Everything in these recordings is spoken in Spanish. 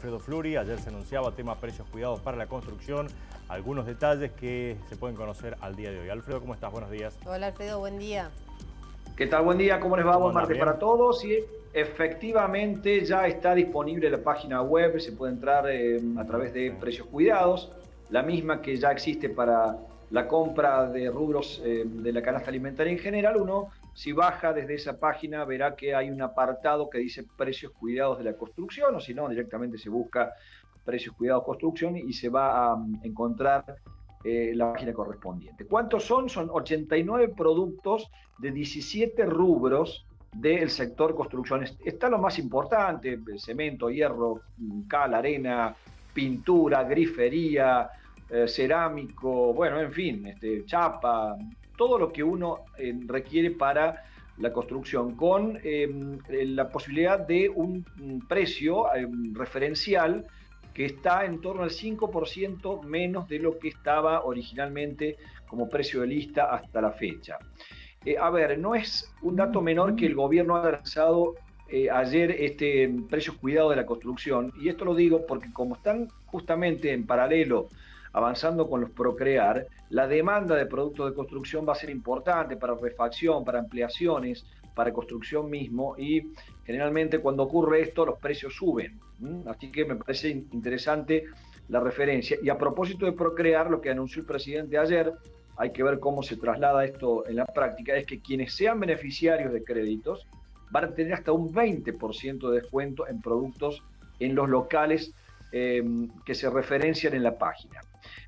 Alfredo Fluri. Ayer se anunciaba tema precios cuidados para la construcción. Algunos detalles que se pueden conocer al día de hoy. Alfredo, ¿cómo estás? Buenos días. Hola Alfredo, buen día. ¿Qué tal? Buen día, ¿cómo les va? Buen martes ¿Bien? para todos. Y efectivamente ya está disponible la página web, se puede entrar a través de Precios Cuidados, la misma que ya existe para la compra de rubros de la canasta alimentaria en general. Uno, si baja desde esa página, verá que hay un apartado que dice Precios Cuidados de la Construcción, o si no, directamente se busca Precios Cuidados Construcción y se va a encontrar la página correspondiente. ¿Cuántos son? Son 89 productos de 17 rubros del sector construcción. Está lo más importante: cemento, hierro, cal, arena, pintura, grifería, cerámico, bueno, en fin, chapa, todo lo que uno requiere para la construcción, con la posibilidad de un precio referencial que está en torno al 5% menos de lo que estaba originalmente como precio de lista hasta la fecha. A ver, no es un dato menor que el gobierno ha lanzado ayer precios cuidados de la construcción, y esto lo digo porque como están justamente en paralelo avanzando con los Procrear, la demanda de productos de construcción va a ser importante para refacción, para ampliaciones, para construcción mismo, y generalmente cuando ocurre esto los precios suben. Así que me parece interesante la referencia. Y a propósito de Procrear, lo que anunció el presidente ayer, hay que ver cómo se traslada esto en la práctica, es que quienes sean beneficiarios de créditos van a tener hasta un 20% de descuento en productos en los locales que se referencian en la página.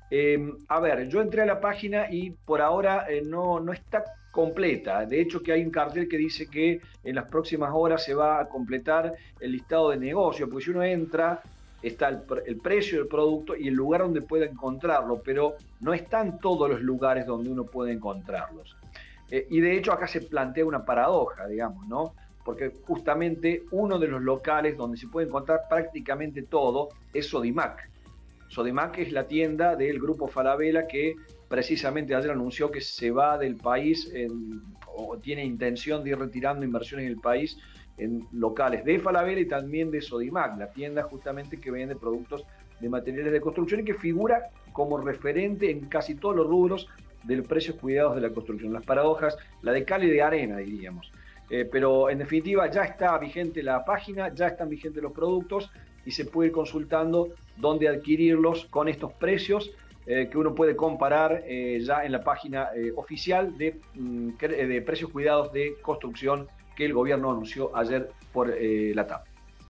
A ver, yo entré a la página y por ahora no está completa. De hecho, que hay un cartel que dice que en las próximas horas se va a completar el listado de negocios, porque si uno entra, está el precio del producto y el lugar donde puede encontrarlo, pero no están todos los lugares donde uno puede encontrarlos. Y de hecho acá se plantea una paradoja, digamos, ¿no? Porque justamente uno de los locales donde se puede encontrar prácticamente todo es Sodimac. Sodimac es la tienda del grupo Falabella que precisamente ayer anunció que se va del país o tiene intención de ir retirando inversiones en el país en locales de Falabella y también de Sodimac, la tienda justamente que vende productos de materiales de construcción y que figura como referente en casi todos los rubros del precios cuidados de la construcción. Las paradojas, la de cal y de arena, diríamos. Pero en definitiva ya está vigente la página, ya están vigentes los productos y se puede ir consultando dónde adquirirlos con estos precios que uno puede comparar ya en la página oficial de precios cuidados de construcción que el gobierno anunció ayer por la tarde.